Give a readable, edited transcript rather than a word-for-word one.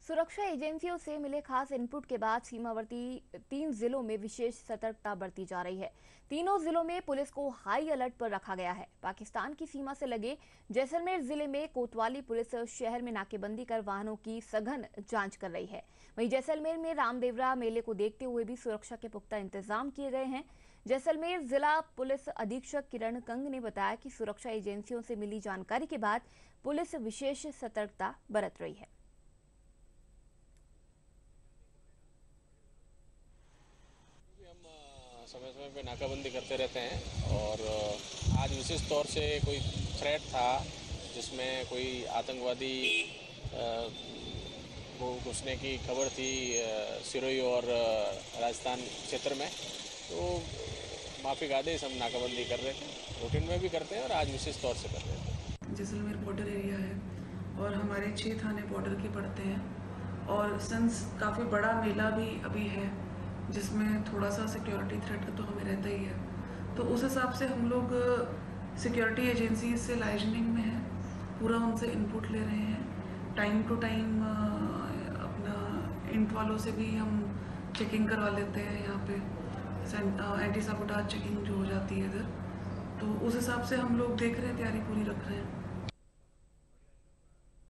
सुरक्षा एजेंसियों से मिले खास इनपुट के बाद सीमावर्ती 3 जिलों में विशेष सतर्कता बरती जा रही है। तीनों जिलों में पुलिस को हाई अलर्ट पर रखा गया है। पाकिस्तान की सीमा से लगे जैसलमेर जिले में कोतवाली पुलिस शहर में नाकेबंदी कर वाहनों की सघन जांच कर रही है। वहीं जैसलमेर में रामदेवरा मेले को देखते हुए भी सुरक्षा के पुख्ता इंतजाम किए गए हैं। जैसलमेर जिला पुलिस अधीक्षक किरण कंग ने बताया कि सुरक्षा एजेंसियों से मिली जानकारी के बाद पुलिस विशेष सतर्कता बरत रही है। समय समय पे नाकाबंदी करते रहते हैं और आज विशेष तौर से कोई थ्रेट था जिसमें कोई आतंकवादी वो घुसने की खबर थी सिरोही और राजस्थान क्षेत्र में, तो माफिक आदेश हम नाकाबंदी कर रहे थे। रूटीन में भी करते हैं और आज विशेष तौर से कर रहे थे। जैसलमेर बॉर्डर एरिया है और हमारे 6 थाने बॉर्डर के पड़ते हैं और सिंस काफ़ी बड़ा मेला भी अभी है जिसमें थोड़ा सा सिक्योरिटी थ्रेट तो हमें रहता ही है। तो उस हिसाब से हम लोग सिक्योरिटी एजेंसी से लाइजनिंग में है, पूरा उनसे इनपुट ले रहे हैं। टाइम टू टाइम अपना इंट वालों से भी हम चेकिंग करवा लेते हैं। यहाँ पे एंटी साबोटाज चेकिंग जो हो जाती है इधर, तो उस हिसाब से हम लोग देख रहे हैं, तैयारी पूरी रख रहे हैं।